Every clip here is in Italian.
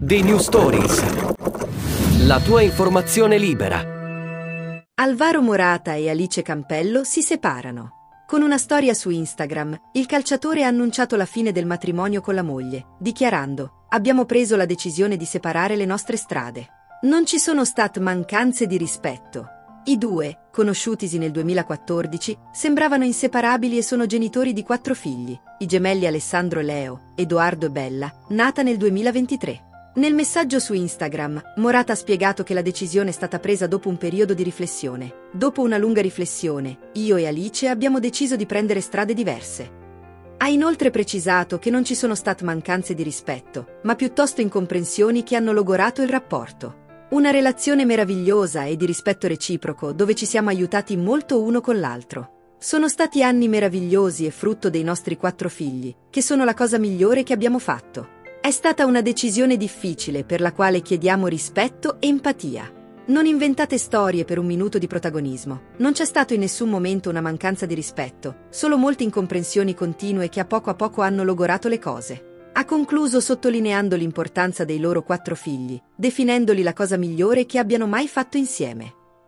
The New Stories. La tua informazione libera. Alvaro Morata e Alice Campello si separano. Con una storia su Instagram, il calciatore ha annunciato la fine del matrimonio con la moglie, dichiarando: "Abbiamo preso la decisione di separare le nostre strade. Non ci sono state mancanze di rispetto". I due, conosciutisi nel 2014, sembravano inseparabili e sono genitori di 4 figli, i gemelli Alessandro e Leo, Edoardo e Bella, nata nel 2023. Nel messaggio su Instagram, Morata ha spiegato che la decisione è stata presa dopo un periodo di riflessione. "Dopo una lunga riflessione, io e Alice abbiamo deciso di prendere strade diverse". Ha inoltre precisato che non ci sono state mancanze di rispetto, ma piuttosto incomprensioni che hanno logorato il rapporto. Una relazione meravigliosa e di rispetto reciproco dove ci siamo aiutati molto uno con l'altro. Sono stati anni meravigliosi e frutto dei nostri 4 figli, che sono la cosa migliore che abbiamo fatto. È stata una decisione difficile per la quale chiediamo rispetto e empatia. Non inventate storie per un minuto di protagonismo. Non c'è stato in nessun momento una mancanza di rispetto, solo molte incomprensioni continue che a poco hanno logorato le cose. Ha concluso sottolineando l'importanza dei loro 4 figli, definendoli la cosa migliore che abbiano mai fatto insieme.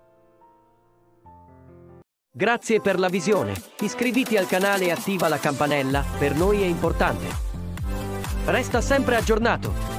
Grazie per la visione. Iscriviti al canale e attiva la campanella, per noi è importante. Resta sempre aggiornato.